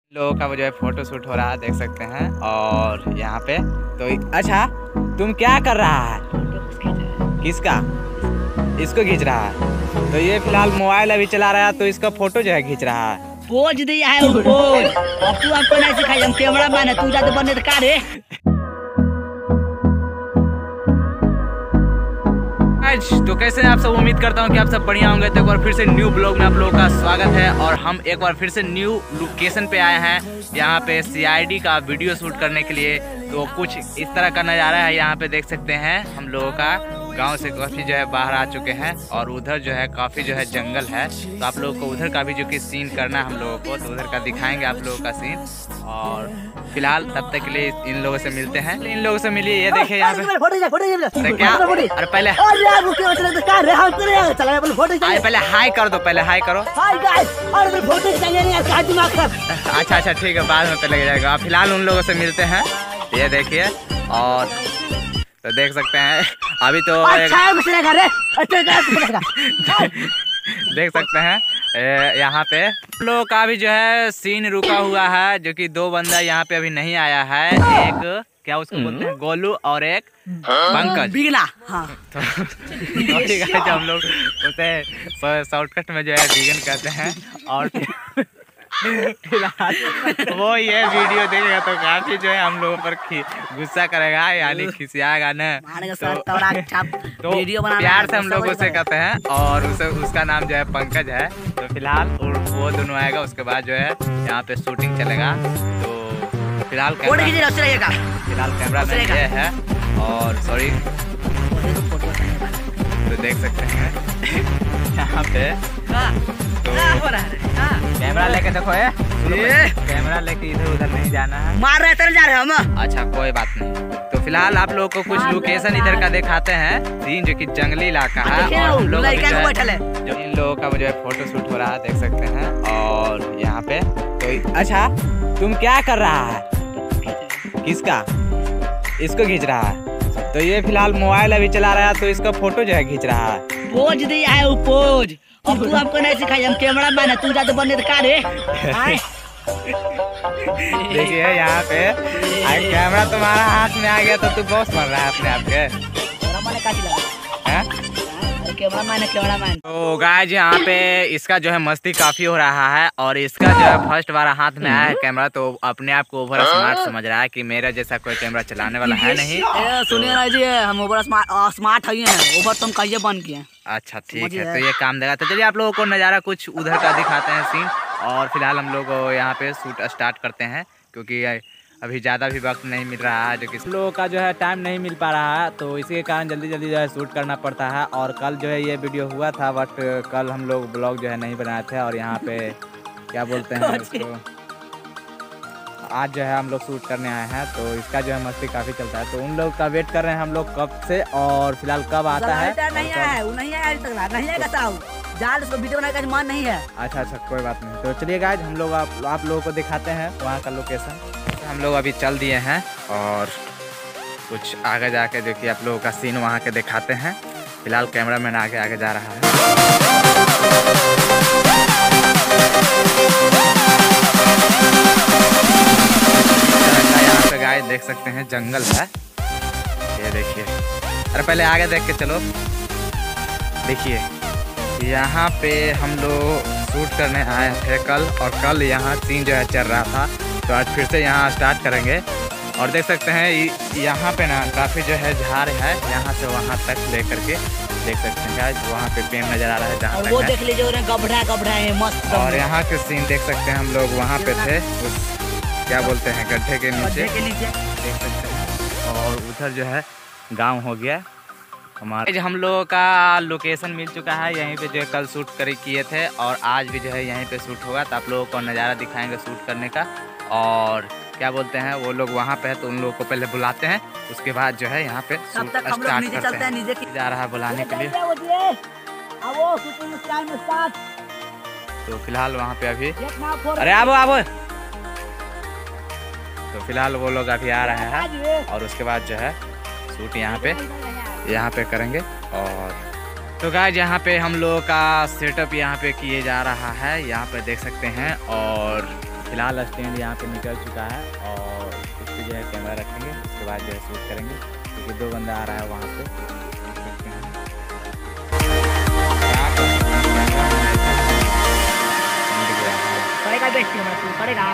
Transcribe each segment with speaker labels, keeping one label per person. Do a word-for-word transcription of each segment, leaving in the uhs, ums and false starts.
Speaker 1: लोगों का वो जो है फोटो शूट हो रहा है, देख सकते हैं। और यहाँ पे तो अच्छा, तुम क्या कर रहा है? किसका? इसको खींच रहा है। तो ये फिलहाल मोबाइल अभी चला रहा है, तो इसका फोटो जो है खींच रहा है।
Speaker 2: पोज दिया है वो पोज। अब तू हमको नहीं सिखाई, हम कैमरा मैन है, तू जाते बनने तो का रे।
Speaker 1: तो कैसे हैं आप सब? उम्मीद करता हूं कि आप सब बढ़िया होंगे। तो एक बार फिर से न्यू ब्लॉग में आप लोगों का स्वागत है। और हम एक बार फिर से न्यू लोकेशन पे आए हैं, यहाँ पे सीआईडी का वीडियो शूट करने के लिए। तो कुछ इस तरह का नज़ारा है, यहाँ पे देख सकते हैं। हम लोगों का गांव से काफ़ी जो है बाहर आ चुके हैं, और उधर जो है काफ़ी जो है जंगल है। तो आप लोगों को उधर का भी जो कि सीन करना है हम लोगों को, तो उधर का दिखाएंगे आप लोगों का सीन। और फिलहाल तब तक के लिए इन लोगों से मिलते हैं। इन लोगों से मिलिए, ये देखिए यहाँ पे क्या। अरे पहले पहले हाई कर दो, पहले हाई करो। अच्छा अच्छा ठीक है, बाद में पहले जाएगा। आप फिलहाल उन लोगों से मिलते हैं, ये देखिए। और तो देख सकते हैं अभी तो देख सकते हैं यहाँ पे लोगों का भी जो है सीन रुका हुआ है, जो कि दो बंदा यहाँ पे अभी नहीं आया है। एक क्या उसको बोलते हैं, गोलू, और एक पंकज
Speaker 2: बिगला। हाँ।
Speaker 1: तो ठीक है, जो हम लोग उसे शॉर्टकट में जो है बिगन कहते हैं। और फिलहाल वो ये वीडियो देखेगा तो काफी जो है हम लोगों पर गुस्सा करेगा, यानी खिसियागा ना। तो, तो प्यार से हम लोग उसे कहते हैं, और उसे उसका नाम जो है पंकज है। तो फिलहाल वो दोनों आएगा, उसके बाद जो है यहाँ पे शूटिंग चलेगा। तो फिलहाल फिलहाल कैमरा मैन ये है, और सॉरी, तो देख सकते हैं यहाँ पे। तो कैमरा लेके देखो, ये कैमरा लेके इधर उधर नहीं जाना है।
Speaker 2: मार रहे जा रहे हम।
Speaker 1: अच्छा कोई बात नहीं। तो फिलहाल आप लोगों को कुछ लोकेशन इधर का दिखाते हैं, सीन जो कि जंगली इलाका है। और हम लोग जो इन लोगों का जो है फोटो शूट हो रहा है, देख सकते हैं। और यहाँ पे तो अच्छा, तुम क्या कर रहा है? किसका? इसको खींच रहा है। तो ये फिलहाल मोबाइल अभी चला रहा है, तो इसका फोटो जो है खींच रहा है।
Speaker 2: पोज दिया है वो पोज। अब तू हमको नहीं सिखाई, हम कैमरा मैन है, तू जाते बनने तो का रे।
Speaker 1: देखिए यहाँ पे कैमरा तुम्हारा हाथ में आ गया, तो तू बॉस बन रहा है अपने आप के। कैमरा मैन है, कैमरा मैन। तो गाइस यहाँ पे इसका जो है मस्ती काफी हो रहा है, और इसका जो है फर्स्ट बार हाथ में आया है कैमरा, तो अपने आप को ओवर स्मार्ट समझ रहा है कि मेरा जैसा कोई कैमरा चलाने वाला है नहीं।
Speaker 2: सुनिए ना जी, हम ओवर स्मार्ट स्मार्ट हैं, ओवर तुम कहिए बन किए।
Speaker 1: अच्छा ठीक है, तो ये काम देगा। तो चलिए आप लोगों को नज़ारा कुछ उधर का दिखाते हैं सीन। और फिलहाल हम लोग यहाँ पे शूट स्टार्ट करते हैं, क्योंकि अभी ज़्यादा भी वक्त नहीं मिल रहा है, जो कि लोगों का जो है टाइम नहीं मिल पा रहा है। तो इसी के कारण जल्दी जल्दी जो है शूट करना पड़ता है। और कल जो है ये वीडियो हुआ था, बट कल हम लोग ब्लॉग जो है नहीं बनाए थे। और यहाँ पे क्या बोलते हैं उसको, आज जो है हम लोग शूट करने आए हैं। तो इसका जो है मस्ती काफ़ी चलता है, तो उन लोग का वेट कर रहे हैं हम लोग कब से, और फिलहाल कब आता है।
Speaker 2: नहीं आया, वो नहीं आया, नहीं आएगा साहब, जाल उसको वीडियो बनाने का मन नहीं है।
Speaker 1: अच्छा अच्छा कोई बात नहीं। तो चलिए गाइस, हम लोग आप, आप लोगों को दिखाते हैं वहाँ का लोकेशन। हम लोग अभी चल दिए हैं, और कुछ आगे जाके जो कि आप लोगों का सीन वहाँ के दिखाते हैं। फिलहाल कैमरा मैन आगे आगे जा रहा है। यहाँ पे गाइस देख सकते हैं जंगल है, ये देखिए। अरे पहले आगे देख के चलो। देखिए यहाँ पे हम लोग शूट करने आए थे कल, और कल यहाँ सीन जो है चल रहा था। तो आज फिर से यहाँ स्टार्ट करेंगे। और देख सकते हैं यहाँ पे ना काफ़ी जो है झाड़ है, यहाँ से वहाँ तक लेकर के देख सकते हैं। वहाँ पे पेड़ नज़र आ रहा है जहाँ तक
Speaker 2: वो देख लीजिए, गबड़ा गबड़ा है मस्त।
Speaker 1: और यहाँ के सीन देख सकते हैं, हम लोग वहाँ पे थे उस क्या बोलते हैं गड्ढे के नीचे, देख सकते हैं। और उधर जो है गाँव हो गया हमारे। हम लोगों का लोकेशन मिल चुका है, यहीं पे जो है कल शूट कर किए थे, और आज भी जो है यहीं पे शूट होगा। तो आप लोगों को नज़ारा दिखाएंगे शूट करने का। और क्या बोलते हैं, वो लोग वहाँ पे है, तो उन लोगों को पहले बुलाते हैं, उसके बाद जो है यहाँ पे शूट स्टार्ट करते हैं। जा रहा है बुलाने के लिए। तो फिलहाल वहाँ पे अभी, अरे आओ आओ। तो फिलहाल वो लोग अभी आ रहे हैं, और उसके बाद जो है शूट यहाँ पे यहाँ पे करेंगे। और तो गाइस यहाँ पे हम लोगों का सेटअप यहाँ पे किए जा रहा है, यहाँ पे देख सकते हैं। और फिलहाल स्टैंड यहाँ पे निकल चुका है और उस पर जो है कैमरा रखेंगे, उसके बाद जो है शूट करेंगे क्योंकि दो बंदा आ रहा है वहाँ से।
Speaker 2: पड़ेगा बेचती हूँ तू पड़ेगा।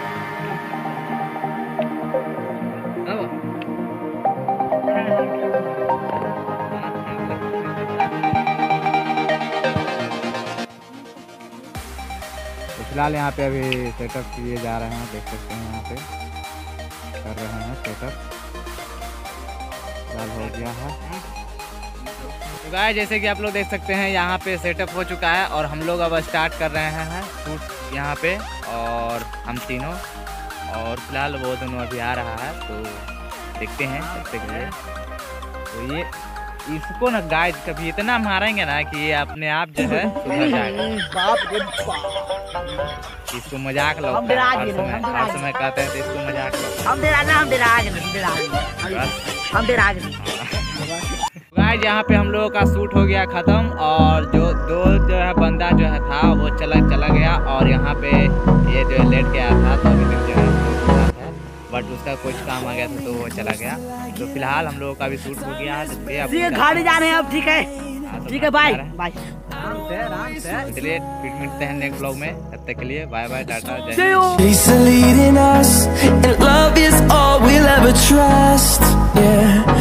Speaker 1: तो फिलहाल यहाँ पे अभी सेटअप किए जा रहे हैं, देख सकते हैं यहाँ पे कर रहे हैं सेटअप, फिलहाल हो गया है। तो गाइस जैसे कि आप लोग देख सकते हैं यहाँ पे सेटअप हो चुका है और हम लोग अब स्टार्ट कर रहे हैं शूट यहाँ पे, और हम तीनों, और फिलहाल वो दोनों अभी आ रहा है तो देखते हैं तब तक लिए। तो ये इसको ना गाइस कभी इतना मारेंगे ना कि ये अपने आप जो है सुधर जाएगा।
Speaker 2: बाप रे बाप,
Speaker 1: इसको मजाक लगता
Speaker 2: हम डरा
Speaker 1: है, हर
Speaker 2: गए,
Speaker 1: समय
Speaker 2: हम डरा
Speaker 1: हर
Speaker 2: गए।
Speaker 1: समय कहते हैं तो इसको मजाक लगता
Speaker 2: हम डरा ना, हम डरा गए, हम डरा गए, हम डरा गए।
Speaker 1: है। गाइस यहाँ पे हम लोगों का शूट हो गया ख़त्म, और जो दो जो है बंदा जो है था वो चला चला गया, और यहाँ पे ये जो है लेट गया था तो अभी तक जो है बट उसका कुछ काम आ गया था तो वो चला गया। तो फिलहाल हम लोगों का भी शूट हो गया है, तो चलिए अब
Speaker 2: घर जा रहे हैं अब। ठीक है ठीक है, बाय बाय।
Speaker 1: चलिए फिर मिलते हैं नेक्स्ट ब्लॉग में, तब तक के लिए बाय बाय, टाटा, जय
Speaker 2: See you.
Speaker 3: She's leading us, and love is all we'll ever trust. Yeah.